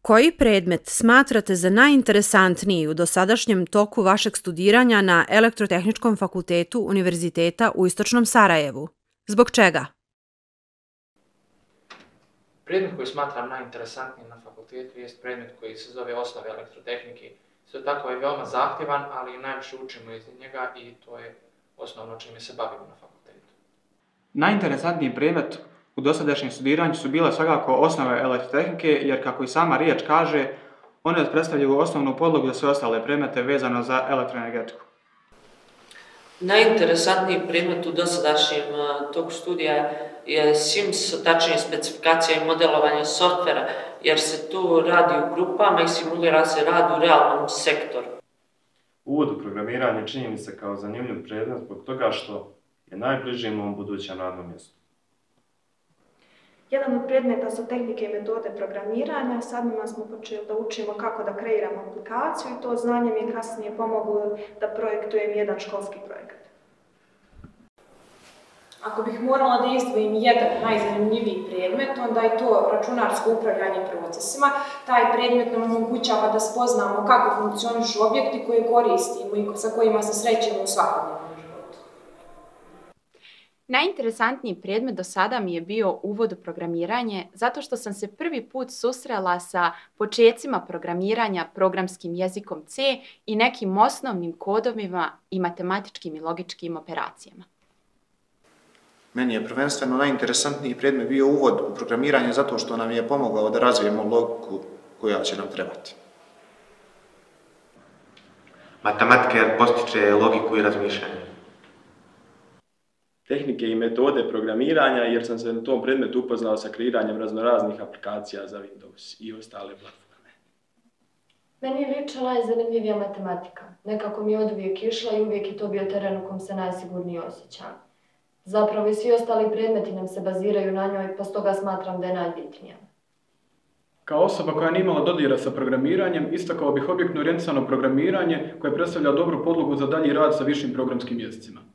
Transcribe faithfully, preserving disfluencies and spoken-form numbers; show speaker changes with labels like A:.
A: Koji predmet smatrate za najinteresantniji u dosadašnjem toku vašeg studiranja na Elektrotehničkom fakultetu Univerziteta u Istočnom Sarajevu? Zbog čega?
B: Predmet koji smatram najinteresantnijim na fakultetu je predmet koji se zove Osnove elektrotehnike. Isto tako je veoma zahtjevan, ali najviše učimo iz njega i to je osnovno čime se bavimo na fakultetu.
C: Najinteresantniji predmet u dosadašnjem studiranju su bile svakako osnove elektrotehnike, jer kako i sama riječ kaže, one predstavljaju osnovnu podlogu za sve ostale predmete vezano za elektroenergetiku.
D: Najinteresantniji predmet u dosadašnjem toku studija je Sims, tačnije specifikacija i modelovanje softvera, jer se tu radi u grupama i simulira se rad u realnom sektoru.
E: Uvod u programiranje čini mi se kao zanimljiv predmet zbog toga što je najbliži mom budućem radnom mjestu.
F: Jedan od predmeta su tehnike i metode programiranja. Sad njima smo počeli da učimo kako da kreiramo aplikaciju i to znanje mi je kasnije pomoglo da projektujem jedan školski projekat.
G: Ako bih morala da izdvojim jedan najzanimljiviji predmet, onda je to računarsko upravljanje procesima. Taj predmet nam omogućava da spoznamo kako funkcionišu objekti koje koristimo i sa kojima se srećemo u svakodnevnom životu.
H: Najinteresantniji predmet do sada mi je bio uvod u programiranje, zato što sam se prvi put susrela sa počecima programiranja programskim jezikom C i nekim osnovnim kodovima i matematičkim i logičkim operacijama.
I: Meni je prvenstveno najinteresantniji predmet bio uvod u programiranje zato što nam je pomogao da razvijemo logiku koja će nam trebati.
J: Matematika postiče logiku i razmišljanje.
K: Tehnike i metode programiranja, jer sam se na tom predmetu upoznao sa kreiranjem raznoraznih aplikacija za Windows i ostale platforme.
L: Meni je lično najzanimljivija matematika. Nekako mi je od uvijek išla i uvijek je to bio teren u kom se najsigurnije osjećam. Zapravo i svi ostali predmeti nam se baziraju na njoj, pa stoga smatram da je najbitnija.
M: Kao osoba koja nije imala dodira sa programiranjem, istakao bih objektno orijentisano programiranje koje predstavlja dobru podlogu za dalji rad sa višim programskim jezicima.